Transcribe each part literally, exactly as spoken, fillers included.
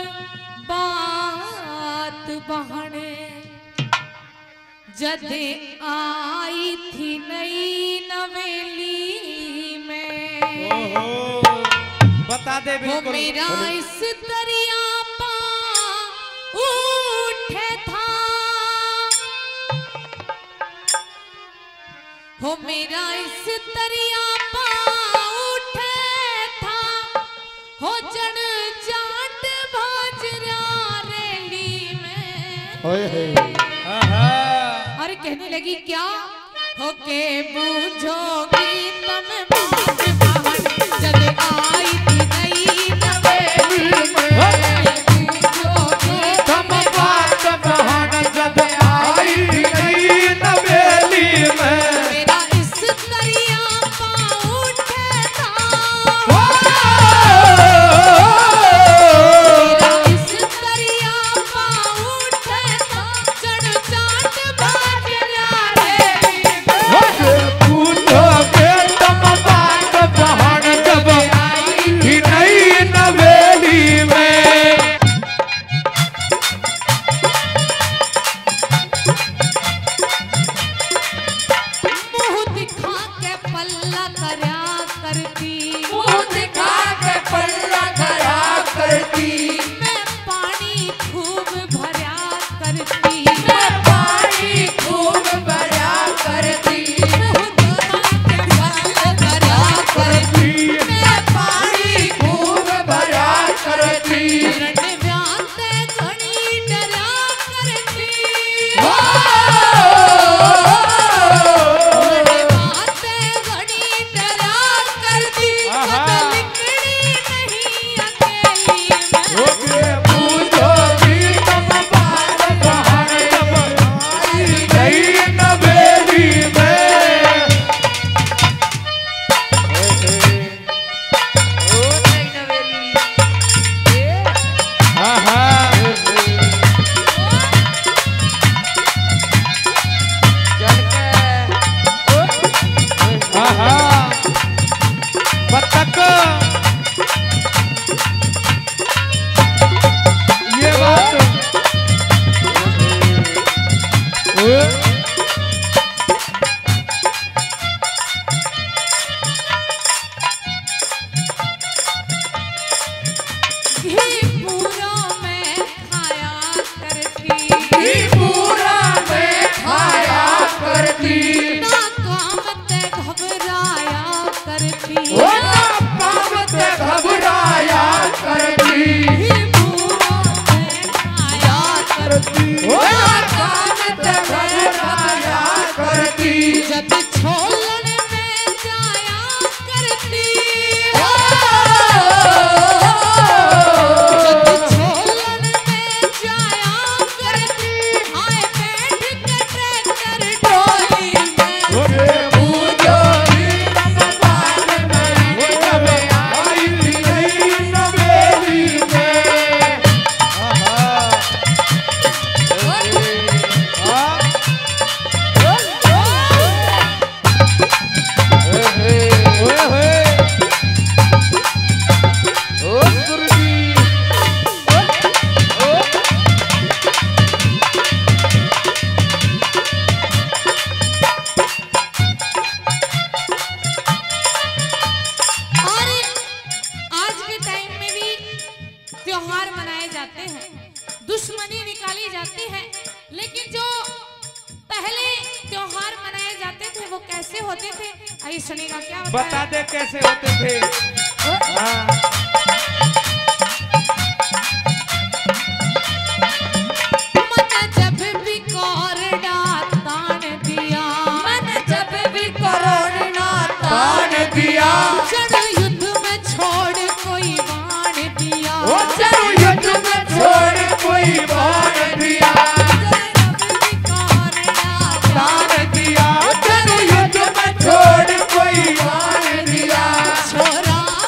बात बहाने जदे आई थी नई नवेली में। ओहो, बता दे बिल्कुल। वो मेरा इस दरिया पा उठे था, हो मेरा इस दरिया पा उठे था, हो जन जाट भाजरा रैली में। ओए होए। अरे कहने लगी क्या हो के बूझोगी तुम बात बहन जब आई थी नई नवेली में। बूझोगी तुम बात बहन जब आई थी नई नवेली में। मेरा इस दरिया पा उठे था, मेरा इस दरिया पा उठे था, जड़ जाट बाजरा रैली में। पूछोगे तुम बात बहन जब आई थी नई नवेली में। मुंह दिखा के पल्ला करया करती, मुंह दिखा के पल्ला करा करती, मैं पानी खूब भरा करती, मैं पानी खूब भरा करती, मुंह दिखा के पल्ला करया करती, मैं पानी खूब भरा करती। रणव्याते घणी डरा करती, रणव्याते घणी डरा करती, कद लिकड़ी नहीं अकेली में। पूछोगी तुम बात बहन जब आई नई नवेली में। ओ नई नवेली आहा आहा बतख ये बात ओ घी पूरा मैं खाया करती, घी पूरा मैं खाया करती, ना काम ते घबराया करती, ओ ना पाप से घबराया करती, घी पूरा मैं खाया करती, ओ ना काम से घबराया करती, जब छोलन में जाया करती, जब छोलन में जाया करती, हाय बैठ के ट्रैक्टर ट्रॉली में। पूजोगी तुम बात मेरी जब आई थी नई नवेली में। आहा ओए होए ओ गुरुजी और आज के टाइम में भी त्योहार मनाए जाते हैं, दुश्मनी निकाली जाती है, लेकिन जो पहले त्योहार मनाए जाते थे वो कैसे होते थे आइए सुनिएगा क्या बता बताया। दे कैसे होते थे। हाँ। मन जब भी कोरडा तान दिया, मन जब भी कोरोना तान दिया, जड़ युद्ध में छोड़ कोई बाण दिया, ओ चलो युद्ध में छोड़ कोई बाण दिया, जब भी कोरडा तान दिया, चलो युद्ध में छोड़ कोई बाण दिया, छोरा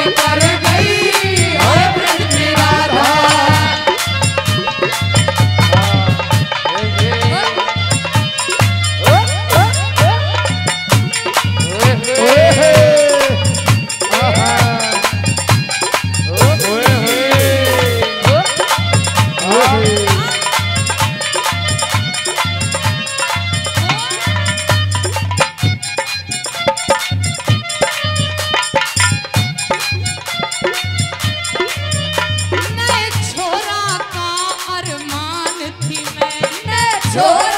कर गई हो ब्रज की राधा। नए छोरा का अरमान थी मैं, छोरा